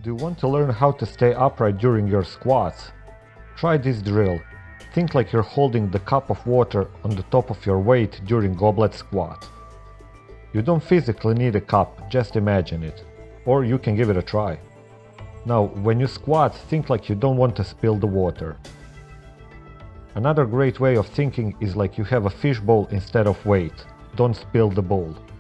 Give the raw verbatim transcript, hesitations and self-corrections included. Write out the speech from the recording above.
Do you want to learn how to stay upright during your squats? Try this drill. Think like you're holding the cup of water on the top of your weight during goblet squat. You don't physically need a cup, just imagine it. Or you can give it a try. Now, when you squat, think like you don't want to spill the water. Another great way of thinking is like you have a fishbowl instead of weight. Don't spill the bowl.